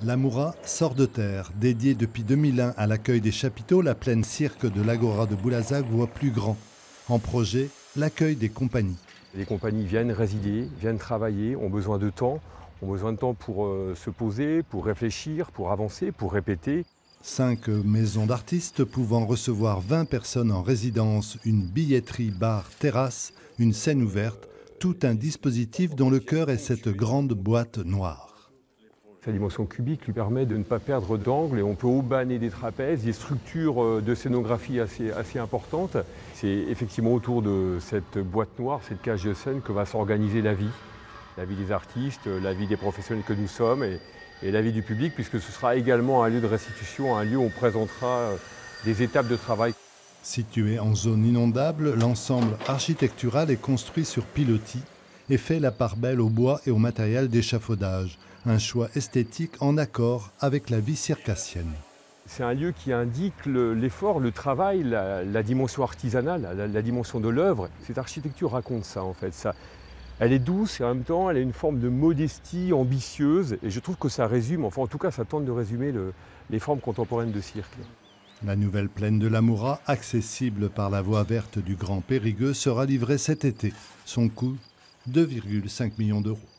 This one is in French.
L'Amoura sort de terre. Dédiée depuis 2001 à l'accueil des chapiteaux, la plaine cirque de l'Agora de Boulazac voit plus grand. En projet, l'accueil des compagnies. Les compagnies viennent résider, viennent travailler, ont besoin de temps pour se poser, pour réfléchir, pour avancer, pour répéter. 5 maisons d'artistes pouvant recevoir 20 personnes en résidence, une billetterie, bar, terrasse, une scène ouverte, tout un dispositif dont le cœur est cette grande boîte noire. Sa dimension cubique lui permet de ne pas perdre d'angle et on peut aubaner des trapèzes, des structures de scénographie assez importantes. C'est effectivement autour de cette boîte noire, cette cage de scène que va s'organiser la vie des artistes, la vie des professionnels que nous sommes et la vie du public, puisque ce sera également un lieu de restitution, un lieu où on présentera des étapes de travail. Situé en zone inondable, l'ensemble architectural est construit sur pilotis et fait la part belle au bois et au matériel d'échafaudage. Un choix esthétique en accord avec la vie circassienne. C'est un lieu qui indique l'effort, le travail, la dimension artisanale, la dimension de l'œuvre. Cette architecture raconte ça en fait. Elle est douce et en même temps elle a une forme de modestie ambitieuse et je trouve que ça résume, enfin en tout cas ça tente de résumer les formes contemporaines de cirque. La nouvelle plaine de l'Amoura, accessible par la voie verte du Grand Périgueux, sera livrée cet été. Son coût, 2,5 millions d'euros.